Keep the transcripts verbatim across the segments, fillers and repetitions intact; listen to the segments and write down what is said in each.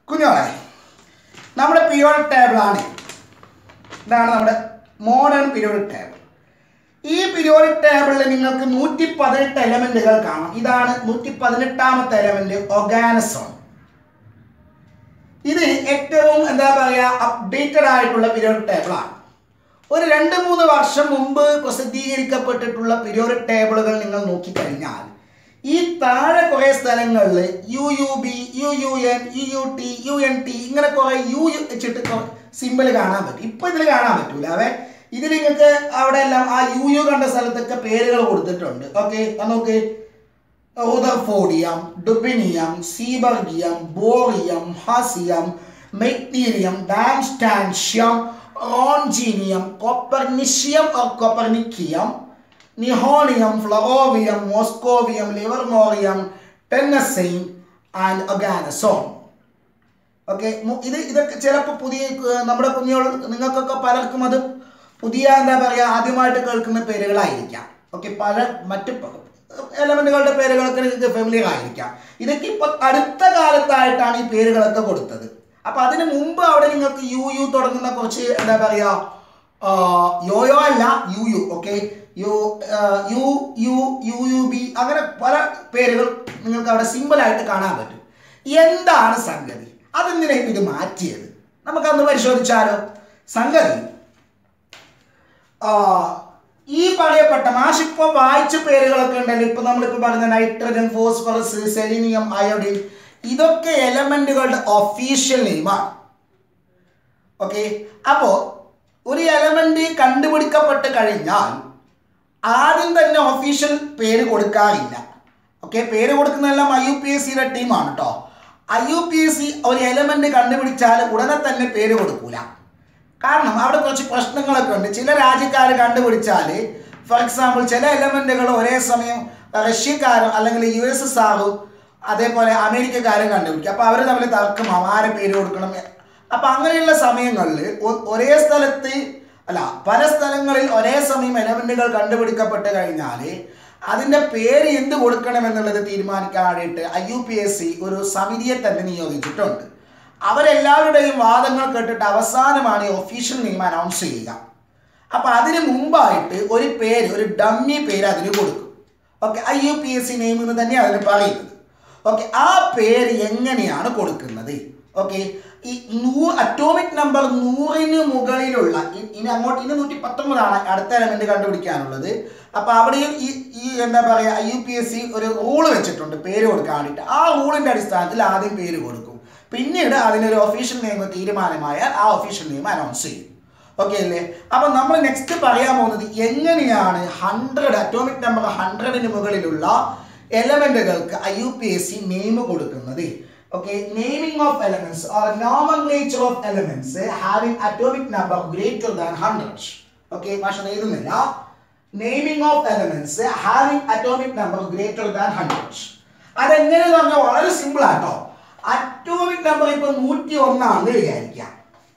കുഞ്ഞോളെ നമ്മുടെ പീരിയോഡിക് ടേബിളാണ്. ഇതാണ് നമ്മുടെ മോഡേൺ പീരിയോഡിക് ടേബിൾ. ഈ പീരിയോഡിക് ടേബിളിൽ നിങ്ങൾക്ക് നൂറ്റി പതിനെട്ട് എലമെന്റുകൾ കാണാം. ഇതാണ് നൂറ്റി പതിനെട്ടാമത്തെ എലമെന്റ് ഓർഗാനിസം. ഇത് ഏറ്റവും എന്താ പറയുക അപ്ഡേറ്റഡ് ആയിട്ടുള്ള പീരിയോഡിക് ടേബിളാണ്. ഒരു രണ്ട് മൂന്ന് വർഷം മുമ്പ് പ്രസിദ്ധീകരിക്കപ്പെട്ടിട്ടുള്ള പീരിയോഡിക് ടേബിളുകൾ നിങ്ങൾ നോക്കിക്കഴിഞ്ഞാൽ ഈ താഴെ കുറേ സ്ഥലങ്ങളിൽ U U B U U N U U T U N T ഇങ്ങനെ കുറേ യു വെച്ചിട്ട് സിമ്പിൾ കാണാൻ പറ്റും. ഇപ്പം ഇതിൽ കാണാൻ പറ്റൂല. അവ ഇതിൽ നിങ്ങൾക്ക് അവിടെ എല്ലാം ആ യു യു കണ്ട സ്ഥലത്തൊക്കെ പേരുകൾ കൊടുത്തിട്ടുണ്ട്. ഓക്കെ, നോക്ക്. Rutherfordium, dubnium, seaborgium, bohrium, hassium, meitnerium, darmstadtium, roentgenium, copernicium or copernicium, nihonium, flerovium, moscovium, livermorium, tennessine and oganesson. Okay, ഇത് ഇതൊക്കെ ചിലപ്പോൾ പുതിയ നമ്മുടെ കുഞ്ഞുങ്ങൾ നിങ്ങൾക്കൊക്കെ പലർക്കും അത് പുതിയ എന്താ പറയുക ആദ്യമായിട്ട് കേൾക്കുന്ന പേരുകളായിരിക്കാം. ഓക്കെ, പല മറ്റ് എലമെന്റുകളുടെ പേരുകളൊക്കെ നിങ്ങൾക്ക് ഫെമിലിയർ ആയിരിക്കാം. ഇതൊക്കെ ഇപ്പൊ അടുത്ത കാലത്തായിട്ടാണ് ഈ പേരുകളൊക്കെ കൊടുത്തത്. അപ്പൊ അതിന് മുമ്പ് അവിടെ നിങ്ങൾക്ക് യു യു തുടങ്ങുന്ന കുറച്ച് എന്താ പറയുക യോയോ അല്ല U U. Okay, U U U U U B അങ്ങനെ പല പേരുകൾ നിങ്ങൾക്ക് അവിടെ സിമ്പിളായിട്ട് കാണാൻ പറ്റും. എന്താണ് സംഗതി? അതെന്തിനാണ് ഇത് മാറ്റിയത്? നമുക്കന്ന് പരിശോധിച്ചാലോ. സംഗതി ഈ പറയപ്പെട്ട മാഷിപ്പോൾ വായിച്ച പേരുകളൊക്കെ ഉണ്ടല്ലോ. ഇപ്പൊ നമ്മളിപ്പോ പറഞ്ഞ നൈട്രജൻ, ഫോസ്ഫറസ്, സെലീനിയം, അയോഡിൻ, ഇതൊക്കെ എലമെന്റുകളുടെ ഒഫീഷ്യൽ നെയിമാണ്. ഓക്കെ, അപ്പോ ഒരു എലമെന്റ് കണ്ടുപിടിക്കപ്പെട്ട് കഴിഞ്ഞാൽ ആദ്യം തന്നെ ഒഫീഷ്യൽ പേര് കൊടുക്കാറില്ല. ഓക്കെ, പേര് കൊടുക്കുന്നതെല്ലാം ഐ യു പി എസ് സിയുടെ ടീമാണ് കേട്ടോ. I U P S C ഒരു എലമെന്റ് കണ്ടുപിടിച്ചാൽ ഉടനെ തന്നെ പേര് കൊടുക്കൂല. കാരണം അവിടെ കുറച്ച് പ്രശ്നങ്ങളൊക്കെ ഉണ്ട്. ചില രാജ്യക്കാർ കണ്ടുപിടിച്ചാൽ, ഫോർ എക്സാമ്പിൾ, ചില എലമെന്റുകൾ ഒരേ സമയം റഷ്യക്കാരും അല്ലെങ്കിൽ യു എസ് എസ് ആറും അതേപോലെ അമേരിക്കക്കാരും കണ്ടുപിടിക്കും. അപ്പോൾ അവർ തമ്മിൽ തർക്കമാവും ആരെ പേര് കൊടുക്കണം. അപ്പം അങ്ങനെയുള്ള സമയങ്ങളിൽ ഒരേ സ്ഥലത്ത് അല്ല പല സ്ഥലങ്ങളിൽ ഒരേ സമയം എലമെന്റുകൾ കണ്ടുപിടിക്കപ്പെട്ട് കഴിഞ്ഞാൽ അതിൻ്റെ പേര് എന്ത് കൊടുക്കണം എന്നുള്ളത് തീരുമാനിക്കാനായിട്ട് I U P S C ഒരു സമിതിയെ തന്നെ നിയോഗിച്ചിട്ടുണ്ട്. അവരെല്ലാവരുടെയും വാദങ്ങൾ കേട്ടിട്ട് അവസാനമാണ് ഈ ഒഫീഷ്യൽ നെയിം അനൗൺസ് ചെയ്യുക. അപ്പം അതിന് മുമ്പായിട്ട് ഒരു പേര്, ഒരു ഡമ്മി പേര് അതിന് കൊടുക്കും. Okay, I U P S C name എന്ന് തന്നെയാണ് അതിന് പറയുന്നത്. ഓക്കെ, ആ പേര് എങ്ങനെയാണ് കൊടുക്കുന്നത്? ഓക്കെ, ഈ നൂ അറ്റോമിക് നമ്പർ നൂറിന് മുകളിലുള്ള ഇനി അങ്ങോട്ട് ഇനി നൂറ്റി പത്തൊമ്പതാണ് അടുത്ത എലമെന്റ് കണ്ടുപിടിക്കാനുള്ളത്. അപ്പോൾ അവിടെയും ഈ ഈ എന്താ പറയുക I U P S C ഒരു റൂള് വെച്ചിട്ടുണ്ട് പേര് കൊടുക്കാൻ വേണ്ടിയിട്ട്. ആ റൂളിൻ്റെ അടിസ്ഥാനത്തിൽ ആദ്യം പേര് കൊടുക്കും. പിന്നീട് അതിനൊരു ഒഫീഷ്യൽ നെയിം തീരുമാനമായാൽ ആ ഒഫീഷ്യൽ നെയിം അനൗൺസ് ചെയ്യും. ഓക്കെ അല്ലേ? അപ്പം നമ്മൾ നെക്സ്റ്റ് പറയാൻ പോകുന്നത് എങ്ങനെയാണ് ഹൺഡ്രഡ് അറ്റോമിക് നമ്പർ ഹൺഡ്രഡിന് മുകളിലുള്ള എലമെന്റുകൾക്ക് I U P S C name കൊടുക്കുന്നത്. Okay, naming of elements or nomenclature of elements having atomic number greater than one hundred. Okay, മാഷ് എഴുതുന്നില്ല. Naming of elements having atomic number greater than one hundred. അതെങ്ങനെയെന്ന് പറഞ്ഞാൽ വളരെ simple ആട്ടോ. Atomic number ഇപ്പൊ നൂറ്റി ഒന്നാണെന്ന് വിചാരിക്കാം.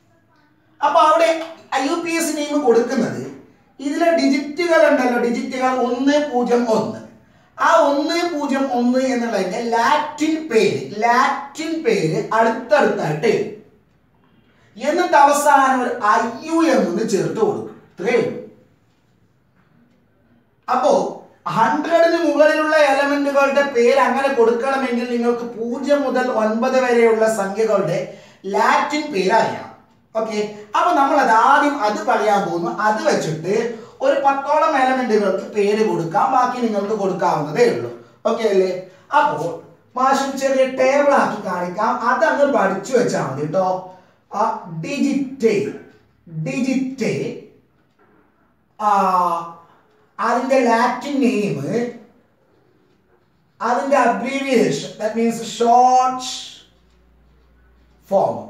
അപ്പൊ അവിടെ I U P S name കൊടുക്കുന്നത് ഇതിലെ ഡിജിറ്റുകൾ ഉണ്ടല്ലോ, ഡിജിറ്റുകൾ ഒന്ന് പൂജ്യം ഒന്ന്. ആ ഒന്ന് പൂജ്യം ഒന്ന് എന്നുള്ളതിന്റെ ലാറ്റിൻ പേര് ലാറ്റിൻ പേര് അടുത്തടുത്തായിട്ട് എഴുതും. എന്നിട്ട് അവസാനം ഒരു ഐ യു എന്ന് ചേർത്ത് കൊടുക്കും. ഇത്രയേ ഉള്ളൂ. അപ്പോ ഹൺഡ്രഡിന് മുകളിലുള്ള എലമെന്റുകളുടെ പേര് അങ്ങനെ കൊടുക്കണമെങ്കിൽ നിങ്ങൾക്ക് പൂജ്യം മുതൽ ഒൻപത് വരെയുള്ള സംഖ്യകളുടെ ലാറ്റിൻ പേര് അറിയണം. ഓക്കെ, അപ്പൊ നമ്മൾ അത് ആദ്യം അത് പറയാൻ പോകുന്നു. അത് വെച്ചിട്ട് ഒരു പത്തോളം എലമെന്റുകൾക്ക് പേര് കൊടുക്കാം. ബാക്കി നിങ്ങൾക്ക് കൊടുക്കാവുന്നതേ ഉള്ളൂ. ഓക്കെ അല്ലേ? അപ്പോൾ മാഷ് ചെറിയ ടേബിൾ ആക്കി കാണിക്കാം. അതങ്ങ് പഠിച്ചു വെച്ചാൽ മതി കേട്ടോ. ആ ഡിജിറ്റ് ഡിജിറ്റ് അതിന്റെ ലാറ്റിൻ നെയിം, അതിന്റെ abbreviation, that means short form.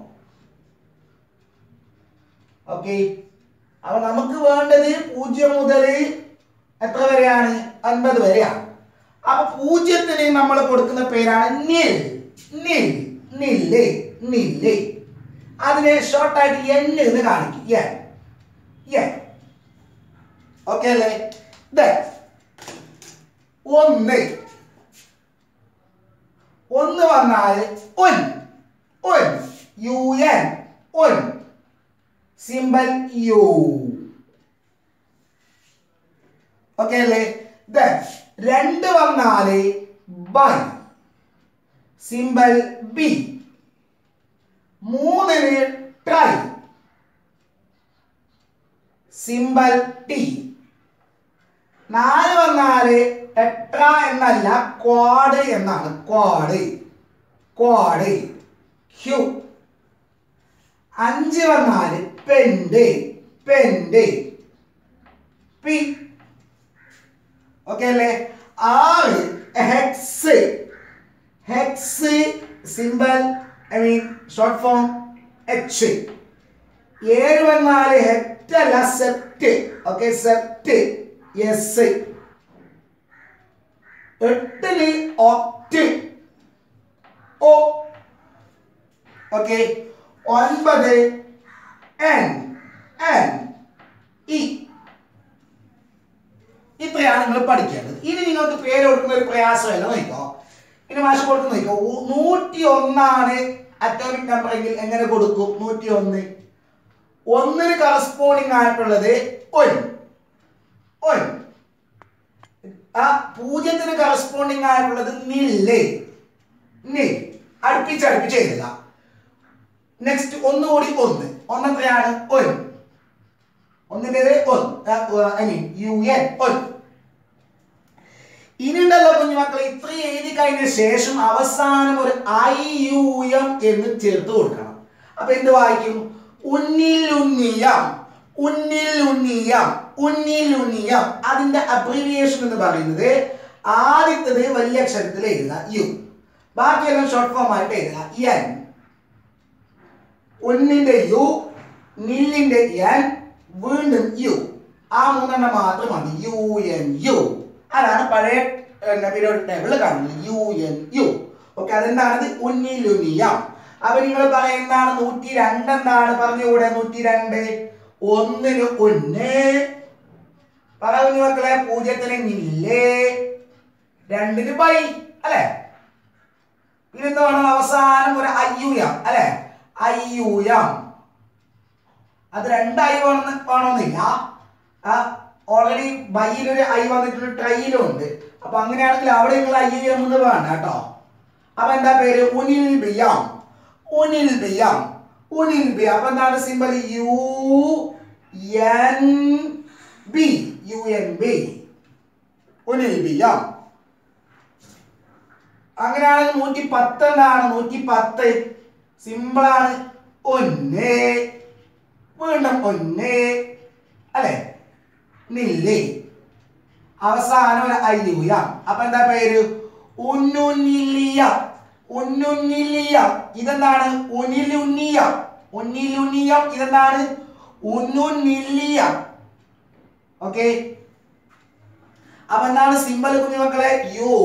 Okay, അപ്പൊ നമുക്ക് വേണ്ടത് പൂജ്യം മുതൽ എത്ര വരെയാണ്? അൻപത് വരെയാണ്. അപ്പൊ പൂജ്യത്തിന് നമ്മൾ കൊടുക്കുന്ന പേരാണ് നിൽ നിൽ നില്ല് നില്ല്. അതിനെ ഷോർട്ടായിട്ട് എൻ എന്ന് കാണിക്കും. N N. ഓക്കെ അല്ലേ? ഒന്ന് ഒന്ന് വന്നാൽ un un U N un symbol U. Okay അല്ലേ? രണ്ട് വന്നാല് ബൈ സിമ്പൽ ബി. മൂന്നിന് ട്രൈ സിമ്പൽ ടി. നാല് വന്നാല് ടെട്ര എന്നല്ല ക്വാഡ് എന്നാണ്. Quad quad Q. അഞ്ച് വന്നാല് പെൻഡ് പെൻഡ് പി. ഓക്കെ അല്ലേ? ആറ് hex hex symbol I mean short form H. ഏഴ് വന്നാല് ഹെക്ട് അല്ല സെപ്റ്റ്. Okay sept S. എട്ടില് ഒക്ട് ഓ. ഓക്കെ ഒൻപത് എൻ എൻ ഇ. ഇത്രയാണ് നിങ്ങൾ പഠിക്കേണ്ടത്. ഇനി നിങ്ങൾക്ക് പേര് കൊടുക്കുന്ന ഒരു പ്രയാസമല്ല. നോക്കോ ഇനി മാഷ് കൊടുക്കുന്ന നോക്കോ. നൂറ്റി ഒന്നാണ് അറ്റോമിക് നമ്പർ എങ്കിൽ എങ്ങനെ കൊടുക്കും? നൂറ്റി ഒന്ന് ഒന്നിന് കറസ്പോണ്ടിങ് ആയിട്ടുള്ളത് ഒൻ ഒൻ. ആ പൂജ്യത്തിന് കറസ്പോണ്ടിങ് ആയിട്ടുള്ളത് നില്ല് നിൽ. അടുപ്പിച്ച് അടുപ്പിച്ച് എഴുതുക. നെക്സ്റ്റ് ഒന്നുകൂടി ഒന്ന്. ഒന്നെത്രയാണ്? ഒൻ. ഒന്നിൻ്റെത് un I mean U N un. ഇനിയുണ്ടല്ലോ കുഞ്ഞുമക്കളെ, ഇത്രയും എഴുതി കഴിഞ്ഞ ശേഷം അവസാനം ഒരു ഐ യു എം എന്ന് ചേർത്ത് കൊടുക്കണം. അപ്പൊ എന്ത് വായിക്കും? ഉന്നിൽ ഉണ്ണിയം ഉന്നിൽ ഉണ്ണിയം ഉന്നിൽ ഉണ്ണിയം. അതിന്റെ അബ്രീവിയേഷൻ എന്ന് പറയുന്നത് ആദ്യത്തത് വലിയ അക്ഷരത്തിൽ എഴുതുക യു, ബാക്കിയെല്ലാം ഷോർട്ട് ഫോം ആയിട്ട് എഴുതുക എൻ. ഒന്നിന്റെ യു, നില്ലിന്റെ എൻ, വീണ്ടും യു. ആ മൂന്നെണ്ണം മാത്രം മതി. U N U. അതാണ് പഴയ പീരിയോഡിക് ടേബിളിൽ കാണുന്നത്. U N U. ഓക്കെ അതെന്താണത്? ഉന്നിലുനിയം. അപ്പൊ നിങ്ങൾ പറയുന്നതാണ് നൂറ്റി രണ്ട് എന്താണ് പറഞ്ഞുകൂടെ? നൂറ്റി രണ്ട് ഒന്നിന് ഒന്ന് പറഞ്ഞു മക്കളെ, പൂജ്യത്തിന് നില്ലേ, രണ്ടിന് ബൈ അല്ലെ. പിന്നെന്താ വേണം? അവസാനം ഒരു അയ്യൂയം അല്ലെ. അയ്യൂയം അത് രണ്ടായി വേണമെന്ന് വേണമെന്നില്ല. ആ ഓൾറെഡി ബൈയിലൊരു ഐ വന്നിട്ടുണ്ട്, ട്രൈയിലും ഉണ്ട്. അപ്പൊ അങ്ങനെയാണെങ്കിൽ അവിടെ നിങ്ങൾ അയ്യൂയം എന്ന് വേണ്ട കേട്ടോ. അപ്പൊ എന്താ പേര്? Unnilbium unnilbium unnil bi. അപ്പൊ എന്താണ് symbol? U N B U N B unnilbium. അങ്ങനെയാണെങ്കിൽ നൂറ്റി പത്ത് എന്താണ്? നൂറ്റി പത്ത് സിമ്പിളാണ്. ഒന്ന് വീണ്ടും ഒന്ന് അല്ലെ. നില്ലേ അവസാനം ഒരു അയ്യൂയം. അപ്പൊ എന്താ പേര്? ഉന്നുന്നിലിയം ഉന്നുന്നിലിയം. ഇതെന്താണ്? ഉനിലുന്നിയം ഉന്നിലുന്നിയം. ഇതെന്താണ്? ഉന്നുന്നിലിയം. ഓക്കെ അപ്പൊ എന്താണ് സിമ്പൽ കുഞ്ഞുമക്കളെ? U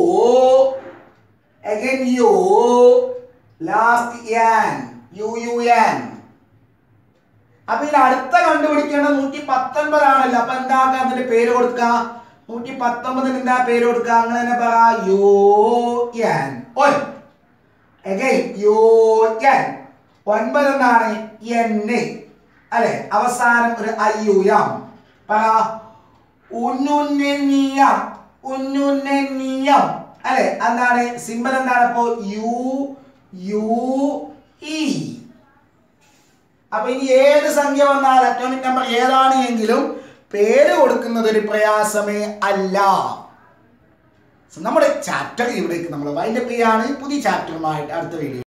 again U last N U U N. അപ്പൊ ഇതിൽ അടുത്ത കണ്ടുപിടിക്കേണ്ട നൂറ്റി പത്തൊൻപതാണല്ലോ. അപ്പൊ എന്താക്കാം? അതിന്റെ പേര് കൊടുക്ക. നൂറ്റി പത്തൊമ്പതിന് എന്താ പേര് കൊടുക്ക? അങ്ങനെ തന്നെ പറ. U N un. Again U N. ഒൻപത് എന്താണ്? എൻ അല്ലെ. അവസാനം ഒരു അയ്യൂയം. പറ. ഉന്നുന്നിയം ഉന്നുന്നിയം അല്ലെ. എന്താണ് സിമ്പൽ? എന്താണ് അപ്പോ? U U E. അപ്പൊ ഇനി ഏത് സംഖ്യ വന്നാൽ അറ്റോമിക് നമ്പർ ഏതാണ് എങ്കിലും പേര് കൊടുക്കുന്നത് ഒരു പ്രയാസമേ അല്ല. നമ്മുടെ ചാപ്റ്റർ ഇവിടേക്ക് നമ്മൾ വൈൻഡപ്പ് ചെയ്യാണ്. പുതിയ ചാപ്റ്ററുമായിട്ട് അടുത്ത വീഡിയോ